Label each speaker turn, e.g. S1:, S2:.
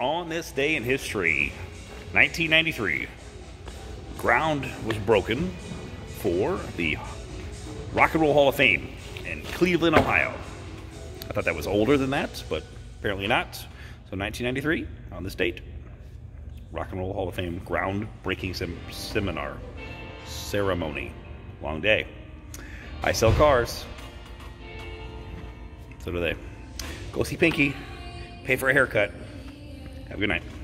S1: on this day in history, 1993, ground was broken for the Rock and Roll Hall of Fame in Cleveland, Ohio. I thought that was older than that, but apparently not. So 1993, on this date, Rock and Roll Hall of Fame groundbreaking seminar ceremony. Long day. I sell cars. So do they. Go see Pinky. Pay for a haircut. Have a good night.